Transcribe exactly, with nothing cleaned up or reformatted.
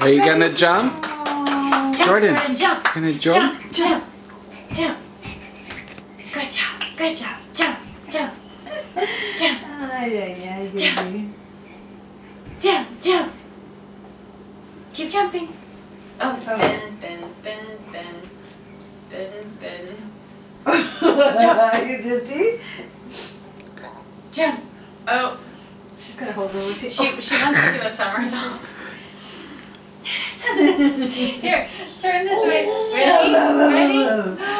Are you gonna jump? Oh. Jordan, Jordan, jump. gonna jump? Jump, jump, jump. Good job, good job. Jump, jump, jump. Ay, ay, ay, Jump. baby. Jump, jump. Keep jumping. Oh, spin, spin, spin, spin. Spin, spin. Jump. You just see? Jump. Oh. She's gonna hold over too. She, she wants to do a somersault. Here, turn this way. Ready? Ready?